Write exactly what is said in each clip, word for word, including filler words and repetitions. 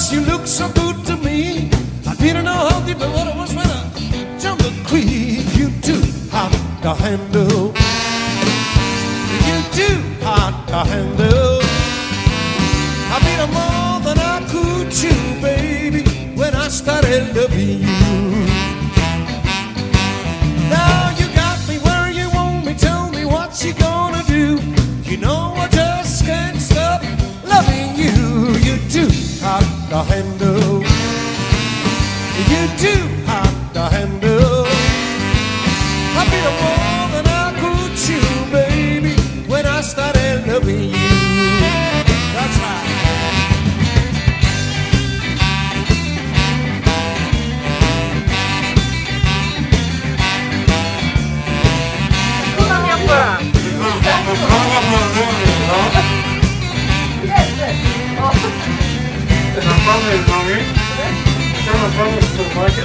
'cause you look so good to me. I didn't know how deep the water was when I jumped the creek. You too hot to handle. You too hot to handle. I beat her more than I could chew, baby, when I started loving you. Now you got me where you want me. Tell me what you gonna do. You know I just can't stop loving you. You too hot to handle. You too hot to handle. I beat her more than I could chew, baby, when I started loving you. That's right. Is dat van weer van weer? Zijn we van weer voor de market?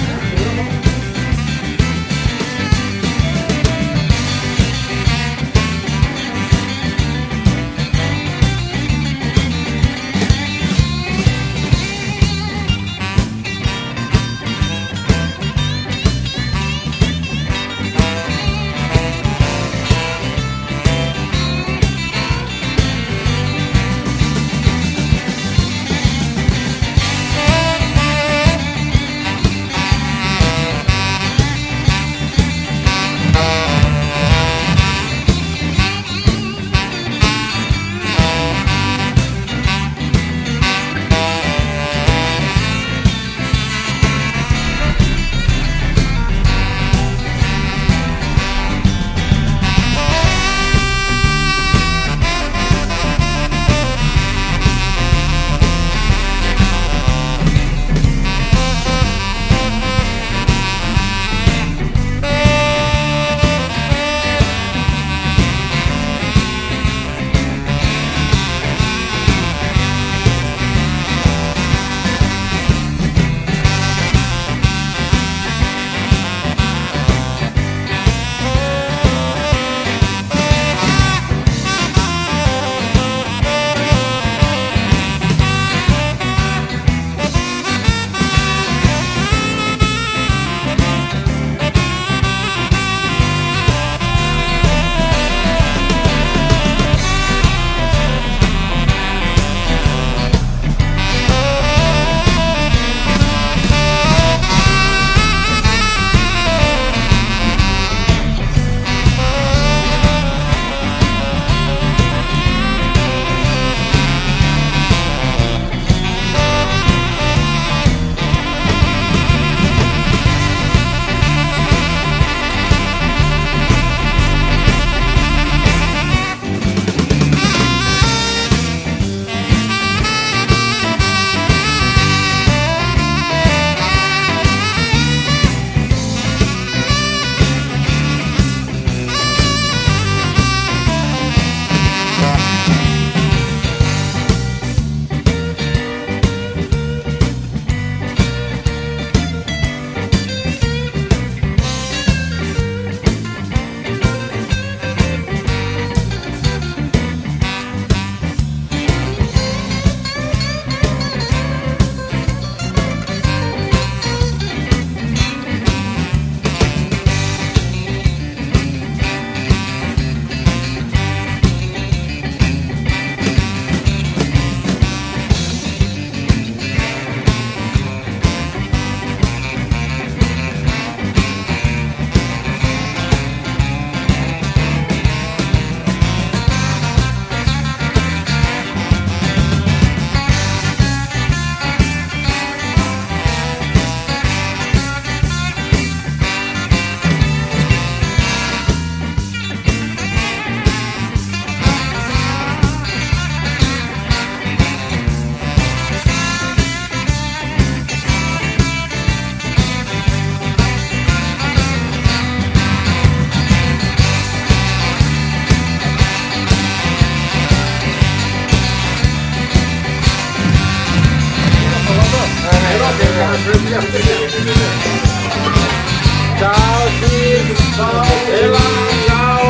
Ciao Steve, ciao Ela, ciao.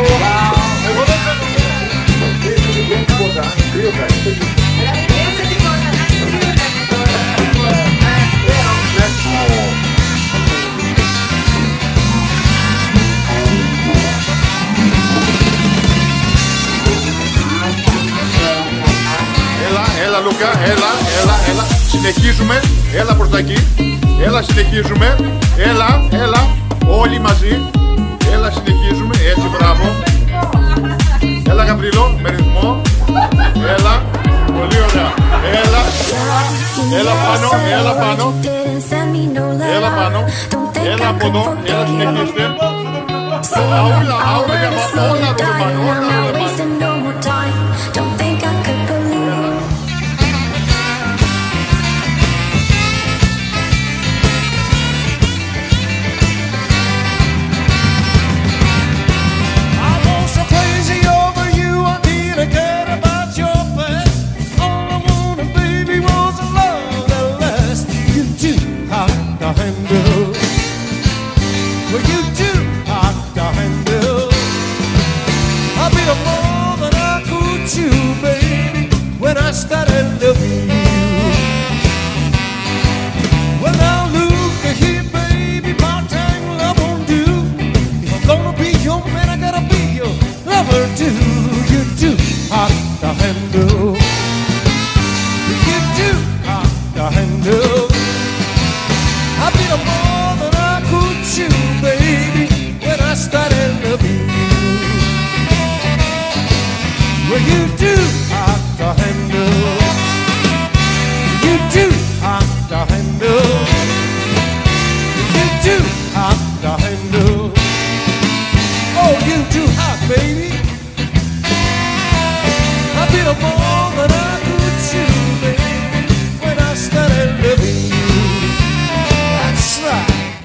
Io penso Λούκα, έλα, έλα, έλα. Συνεχίζουμε, έλα προς τα εκεί. Έλα, συνεχίζουμε. Έλα, έλα. Όλοι μαζί. Έλα, συνεχίζουμε. Έτσι, μπράβο. Έλα, Γαβρίλο, με ρυθμό. Έλα. Πολύ ωραία. Έλα. Έλα πάνω, έλα πάνω. Έλα πάνω. Έλα από εδώ. Έλα, συνεχίστε. Αούλα, αούλα, όλα, όλα, όλα.